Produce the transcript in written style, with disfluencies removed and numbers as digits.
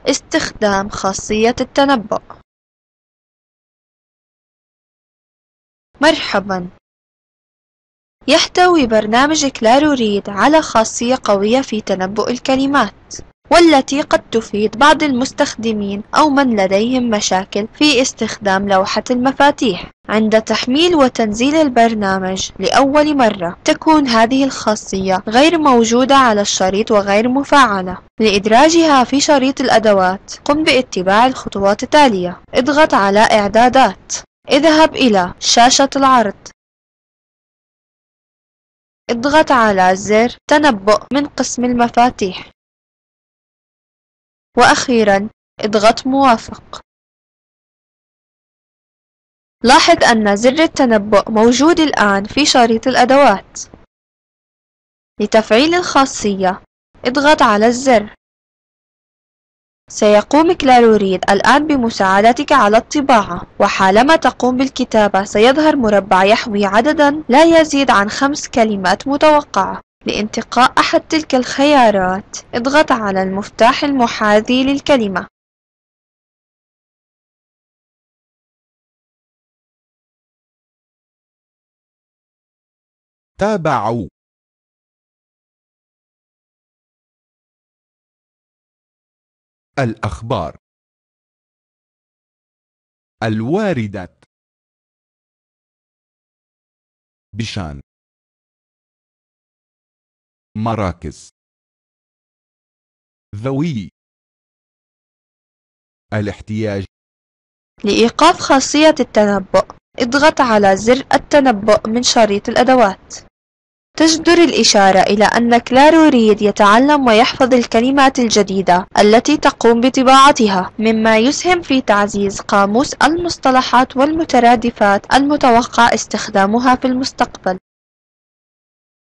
استخدام خاصية التنبؤ. مرحبا، يحتوي برنامج كلارو ريد على خاصية قوية في تنبؤ الكلمات، والتي قد تفيد بعض المستخدمين أو من لديهم مشاكل في استخدام لوحة المفاتيح. عند تحميل وتنزيل البرنامج لأول مرة تكون هذه الخاصية غير موجودة على الشريط وغير مفعلة. لإدراجها في شريط الأدوات قم باتباع الخطوات التالية. اضغط على إعدادات، اذهب إلى شاشة العرض، اضغط على زر تنبؤ من قسم المفاتيح، وأخيرا اضغط موافق. لاحظ أن زر التنبؤ موجود الآن في شريط الأدوات. لتفعيل الخاصية اضغط على الزر. سيقوم كلارو ريد الآن بمساعدتك على الطباعة، وحالما تقوم بالكتابة سيظهر مربع يحوي عددا لا يزيد عن 5 كلمات متوقعة. لانتقاء أحد تلك الخيارات اضغط على المفتاح المحاذي للكلمة. تابعوا. الأخبار. الواردات. بشان. مراكز. ذوي الاحتياج. لإيقاف خاصية التنبؤ اضغط على زر التنبؤ من شريط الأدوات. تجدر الإشارة إلى أن كلارو ريد يتعلم ويحفظ الكلمات الجديدة التي تقوم بطباعتها، مما يسهم في تعزيز قاموس المصطلحات والمترادفات المتوقع استخدامها في المستقبل.